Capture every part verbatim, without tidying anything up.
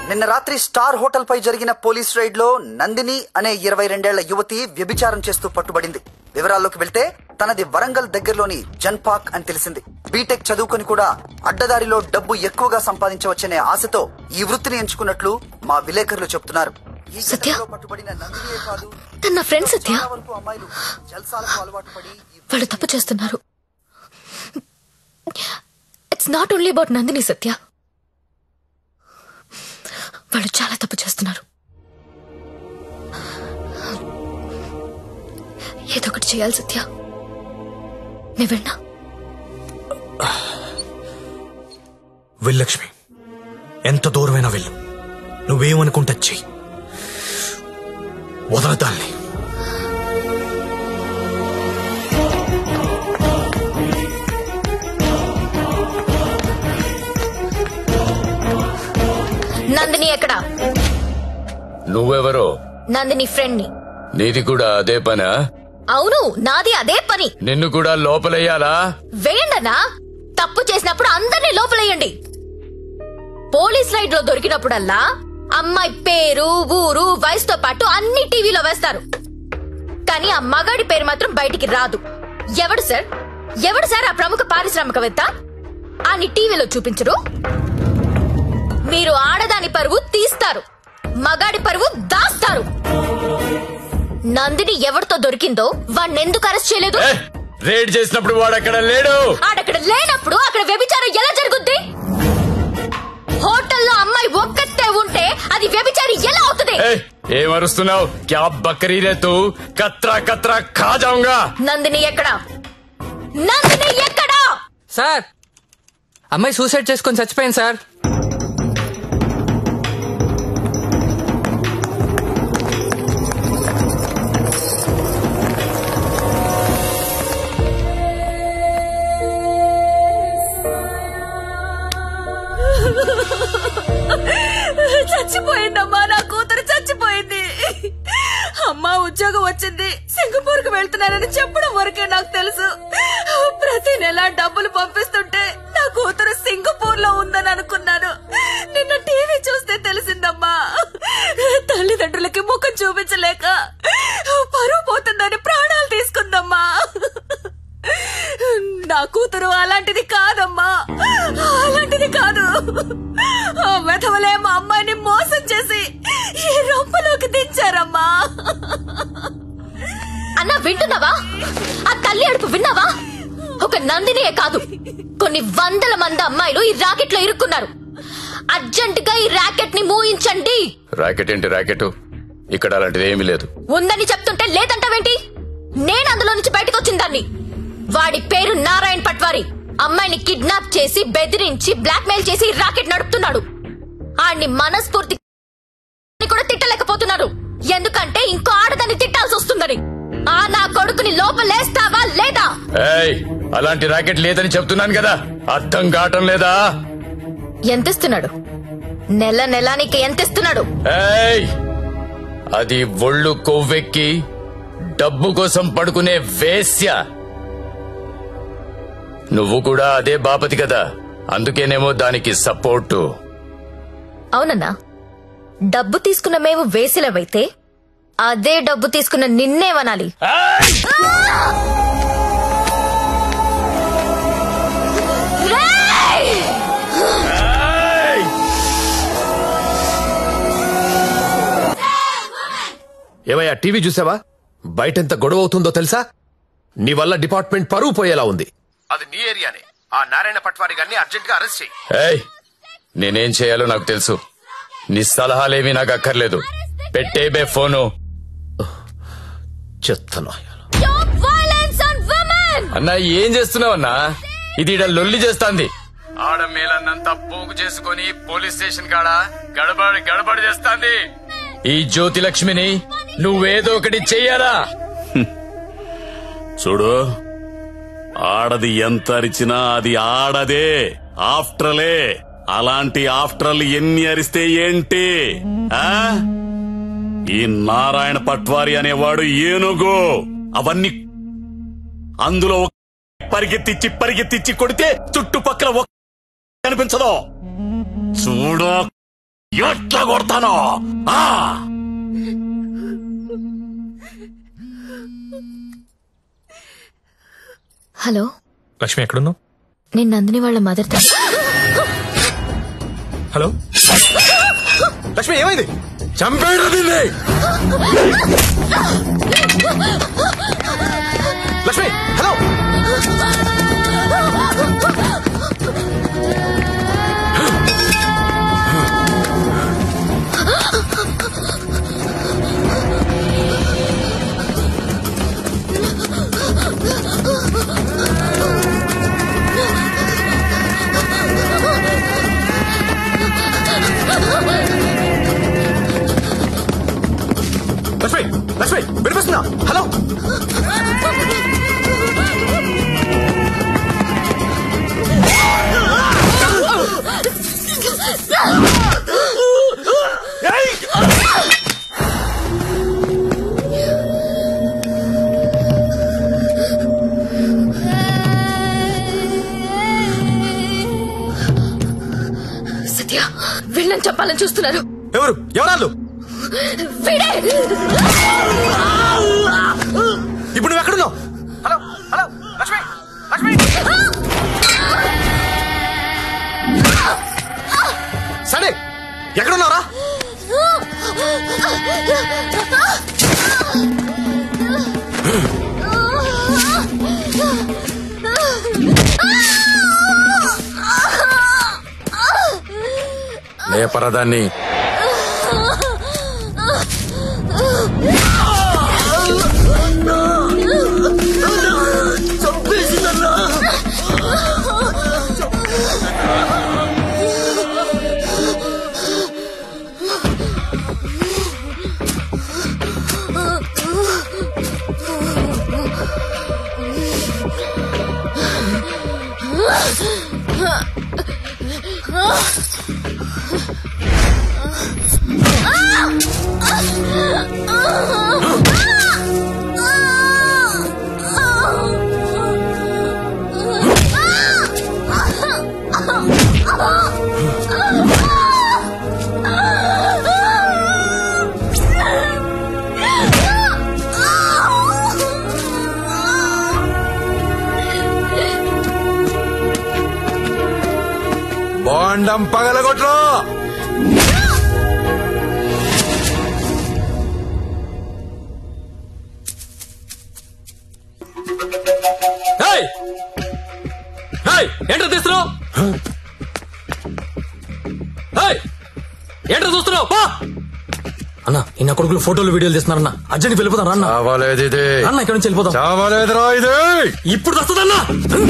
నిన్న రాత్రి star hotel పై జరిగిన పోలీస్ రైడ్ లో నందిని అనే ఇరవై రెండేళ్ల యువతి వ్యభిచారం చేస్తూ పట్టుబడింది. వివరాల్లోకి వెళ్తే తనది వరంగల్ దగ్గరలోని జన్పాక్ అని తెలిసింది. బీటెక్ చదువుకొని కూడా అడ్డదారిలో డబ్బు ఎక్కువగా సంపాదించవచ్చనే ఆశతో ఈ వృత్తిని ఎంచుకున్నట్లు మా విలేకరులు చెప్తున్నారు. ఈ ఘటనలో పట్టుబడిన నందినియే కాదు, తన ఫ్రెండ్ సత్య వరకు అమ్మాయిలు జల్సాలకు అలవాటు పడి వాళ్ళు తప్పు చేస్తున్నారు. It's not only about Nandini Satya, వాళ్ళు చాలా తప్పు చేస్తున్నారు. ఏదో ఒకటి చేయాలి సత్య. నేను వెళ్ళా వెళ్ళక్ష్మి, ఎంత దూరమైనా వెళ్ళు. నువ్వేమనుకుంటా చెయ్యి, వదలదాన్ని. నందిని ఎక్కడా? నువ్వెవరో? నందిని ఫ్రెండ్ ని. నీది కూడా అదే పనా? అవును, నాది అదే పని. నిన్ను కూడా లోపలయ్యాలా? వేయండన్నా. తప్పు చేసినప్పుడు అందరినీ లోపలేయండి. పోలీస్ రైడ్ లో దొరికినప్పుడల్లా అమ్మాయి పేరు, ఊరు, వయసుతో పాటు అన్ని టీవీలో వేస్తారు. కానీ ఆ మగాడి పేరు మాత్రం బయటికి రాదు. ఎవడు సార్ ఎవడు సార్ ఆ ప్రముఖ పారిశ్రామికవేత్త? అని టీవీలో చూపించరు. మీరు ఆడదాని పరువు తీస్తారు, మగాడి పరువు దాస్తారు. నందిని ఎవరితో దొరికిందో వాణ్ణెందుకు అరెస్ట్ చేయలేదు? రేడ్ చేసినప్పుడు వాడు అక్కడ లేడు. ఆడక్కడ లేనప్పుడు అక్కడ వ్యభిచారం ఎలా జరుగుద్ది? హోటల్లో అమ్మాయి ఒక్కతే ఉంటే అది వ్యభిచారి ఎలా అవుతుంది? ఏమరుస్తున్నావు? క్యా బకరీ రే తూ? కత్రా కత్రా ఖా జాऊंगा. నందిని ఎక్కడా? నందిని ఎక్కడా? సార్, అమ్మాయి సూసైడ్ చేసుకొని చచ్చిపోయింది సార్. చచ్చిపోయిందమ్మా, నా కూతురు చచ్చిపోయింది. అమ్మా ఉద్యోగం వచ్చింది, సింగపూర్ కు వెళ్తున్నానని చెప్పడం వరకే నాకు తెలుసు. ప్రతి నెల డబ్బులు పంపిస్తుంటే నా కూతురు సింగపూర్ లో ఉందని అనుకున్నాను. నిన్న టీవీ చూస్తే తెలిసిందమ్మా. తల్లిదండ్రులకి ముఖం చూపించలేక పరువు పోతుందని ప్రాణాలు తీసుకుందమ్మా. నా కూతురు అలాంటిది కాదమ్మా, అలాంటిది కాదు. ఆ వెధవలే మా అమ్మాయిని మోసం చేసి ఈ రొంపలోకి దించారమ్మా. అన్నా వింటున్నావా? ఆ తల్లి అడుపు విన్నావా? ఒక నందినియే కాదు, కొన్ని వందల మంది అమ్మాయిలు ఈ రాకెట్ లో ఇరుక్కున్నారు. అర్జెంట్ గా ఈ రాకెట్ ని మూయించండి. రాకెట్ ఏంటి రాకెట్? ఇక్కడ అలాంటిది ఏమీ లేదు. ఉందని చెప్తుంటే లేదంటావేంటి? నేను అందులో నుంచి బయటకు వచ్చిన దాన్ని. వాడి పేరు నారాయణ్ పట్వారి. అమ్మాయిని కిడ్నాప్ చేసి బెదిరించి బ్లాక్ మెయిల్ చేసి రాకెట్ నడుపుతున్నాడు. ఆడిని మనస్ఫూర్తి కూడా తిట్టలేకపోతున్నారు, ఎందుకంటే ఇంకో ఆడదాన్ని తిట్టాల్సి వస్తుందని. ఆ నా కొడుకుని లోపలేస్తావా లేదా? అలాంటి రాకెట్ లేదని చెప్తున్నాను కదా, అర్థం కావటం లేదా? ఎంతిస్తున్నాడు? నెల నెలానికి ఎంతిస్తున్నాడు? అది ఒళ్ళు కొవ్వెక్కి డబ్బు కోసం పడుకునే వేశ్య. నువ్వు కూడా అదే బాపతి కదా, అందుకేనేమో దానికి సపోర్టు. అవునన్నా, డబ్బు తీసుకున్న మేము వేసిలవైతే అదే డబ్బు తీసుకున్న నిన్నేమనాలి? ఏమయ్యా, టీవీ చూసావా? బయటెంత గొడవ అవుతుందో తెలుసా? నీ వల్ల డిపార్ట్మెంట్ పరువు పోయేలా ఉంది. అది నీ ఏరియానే. ఆ నారాయణ పట్వారి గారిని అర్జెంట్ గా అరెస్ట్ చేయి. నేనేం చేయాలో నాకు తెలుసు, నీ సలహాలేమీ నాకు అక్కర్లేదు. పెట్టేబే ఫోను. చెత్తను అన్నా, ఏం చేస్తున్నావన్నా? ఇది ఇడ లొల్లి చేస్తాంది. ఆడ మేలన్నంతా పోగు చేసుకుని పోలీస్ స్టేషన్ కాడ గడబడి గడబడి చేస్తాంది. ఈ జ్యోతి లక్ష్మిని నువ్వేదో ఒకటి చెయ్యాలా? చూడు, ఆడది ఎంత అరిచినా అది ఆడదే, ఆఫ్టర్లే. అలాంటి ఆఫ్టర్లు ఎన్ని అరిస్తే ఏంటి? ఈ నారాయణ పట్వారి అనేవాడు ఏనుగు. అవన్నీ అందులో పరిగెత్తిచ్చి పరిగెత్తిచ్చి కొడితే చుట్టుపక్కల కనిపించదు. చూడు, ఎట్లా కొడతానో. ఆ హలో లక్ష్మి ఎక్కడున్నావు? నేను నందిని వాళ్ళ మదర్. హలో లక్ష్మి, ఏమైంది? చంపేడు దీన్ని. లక్ష్మి హలో. లక్ష్మి లక్ష్మి వినిపిస్తుందా? హలో. సత్య వీళ్ళని చెప్పాలని చూస్తున్నారు. ఎవరు ఎవరాళ్ళు? ఇప్పుడు నువ్వు ఎక్కడున్నావు? Hello hello Lakshmi Lakshmi. సరే ఎక్కడున్నారా? లేపరదాన్ని. బాండం పగలగొట్టు. ఏంటో తీస్తున్నావు? ఏంటో చూస్తున్నావు? అన్న ఇన్న కొడుకులు ఫోటోలు వీడియోలు తీస్తున్నారన్న. అర్జెంట్ వెళ్ళిపోతాం అన్న. చావాలేదు ఇది అన్న, ఇక్కడ నుంచి వెళ్ళిపోతాం. చావాలేదురా ఇది. ఇప్పుడు వస్తుందన్నా.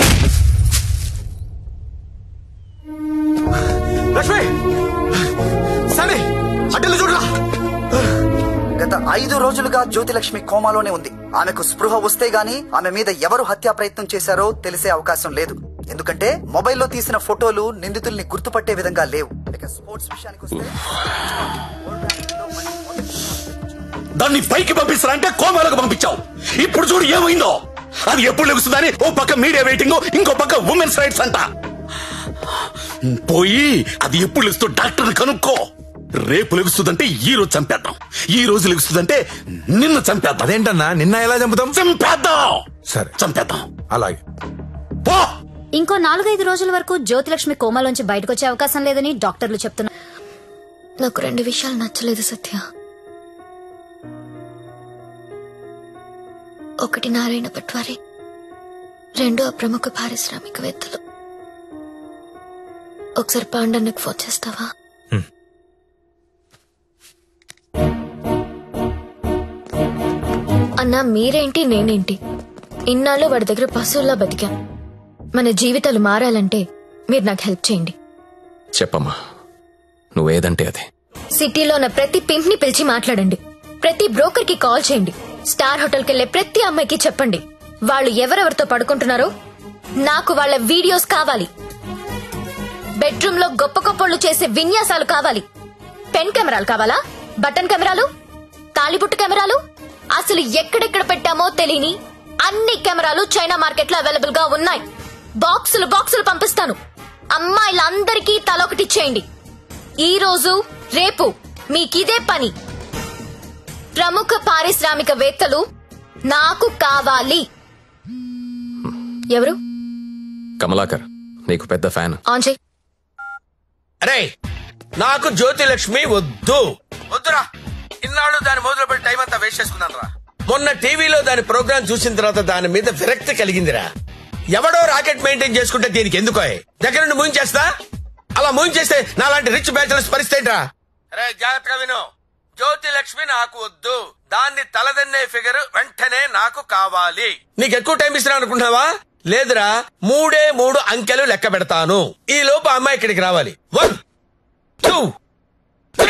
లక్ష్మి సరే అడ్డలు చూడరా. గత ఐదు రోజులుగా జ్యోతిలక్ష్మి కోమాలోనే ఉంది. ఆమెకు స్పృహ వస్తే గాని ఆమె మీద ఎవరు హత్యా ప్రయత్నం చేశారో తెలిసే అవకాశం లేదు. ఎందుకంటే మొబైల్లో తీసిన ఫోటోలు నిందితుల్ని గుర్తుపట్టే విధంగా లేవు. ఇక స్పోర్ట్స్ విషయానికి వస్తే దాన్ని పైకి పంపిస్తారంటే కోమాలకు పంపించావు. ఇప్పుడు చూడు ఏమైందో. అది ఎప్పుడు లెగుస్తుందని ఓ పక్క మీడియా వెయిటింగ్, ఇంకో పక్క ఉమెన్స్ రైట్స్ అంట. పోయి అది ఎప్పుడు లెగుస్తూ డాక్టర్ని కనుక్కో. రేపు లెగుస్తుందంటే ఈ రోజు చంపేద్దాం, ఈ రోజు లెగుస్తుందంటే నిన్న చంపేద్దాం. అదేంటన్నా నిన్న ఎలా చంపుతాం? చంపేద్దాం. సరే చంపేద్దాం. అలాగే. పో. ఇంకో నాలుగైదు రోజుల వరకు జ్యోతిలక్ష్మి కోమాలోంచి బయటకు వచ్చే అవకాశం లేదని డాక్టర్లు చెప్తున్నారు. నాకు రెండు విషయాలు నచ్చలేదు సత్య. ఒకటి నారాయణ పట్వారి, రెండు ఆ ప్రముఖ పారిశ్రామికవేత్తలు. ఒకసారి పాండన్నకు ఫోన్ చేస్తావా? అన్నా మీరేంటి నేనేంటి, ఇన్నాళ్ళు వాడి దగ్గర పశువుల్లా బతికాం. మన జీవితాలు మారాలంటే మీరు నాకు హెల్ప్ చేయండి. చెప్పమ్మా, నువ్వేదంటే అదే. సిటీలో ఉన్న ప్రతి పింప్ ని పిలిచి మాట్లాడండి. ప్రతి బ్రోకర్ కి కాల్ చేయండి. స్టార్ హోటల్ కెళ్లే ప్రతి అమ్మాయికి చెప్పండి వాళ్ళు ఎవరెవరితో పడుకుంటున్నారో నాకు వాళ్ళ వీడియోస్ కావాలి. బెడ్రూమ్ లో గొప్ప గొప్పళ్ళు చేసే విన్యాసాలు కావాలి. పెన్ కెమెరాలు కావాలా? బటన్ కెమెరాలు, తాళిబుట్టు కెమెరాలు, అసలు ఎక్కడెక్కడ పెట్టామో తెలియని అన్ని కెమెరాలు చైనా మార్కెట్ లో అవైలబుల్ గా ఉన్నాయి. బాక్సులు బాక్సులు పంపిస్తాను. అమ్మాయిలందరికీ తలొకటి ఇచ్చేయండి. ఈ రోజు రేపు మీకిదే పని. ప్రముఖ పారిశ్రామికవేత్తలు నాకు కావాలి. ఎవరు? కమలాకర్, నీకు పెద్ద ఫ్యాన్. ఆన్ చెయ్. అరే నాకు జ్యోతిలక్ష్మి వద్దు. వద్దురా. ఇన్నాళ్ళు దాని మొదలు పెట్టి టైం అంతా వేస్ట్ చేసుకున్నాను రా. మొన్న టీవీలో దాని ప్రోగ్రామ్ చూసిన తర్వాత దాని మీద విరక్తి కలిగిందిరా. ఎవడో రాకెట్ మెయింటైన్ చేసుకుంటే దీనికి ఎందుకో దగ్గర నుండి మూయించేస్తా. అలా మూయించేస్తే నాలాంటి రిచ్ బ్యాచులర్స్ పరిస్థితి రా. అరే జాగ్రత్తగా విను. జ్యోతిలక్ష్మి నాకు వద్దు. దాన్ని తలదన్నే ఫిగర్ వెంటనే నాకు కావాలి. నీకు ఎక్కువ టైం ఇస్తున్నా అనుకుంటున్నావా? లేదురా, మూడే మూడు అంకెలు లెక్క పెడతాను. ఈ లోపు అమ్మాయి ఇక్కడికి రావాలి. One two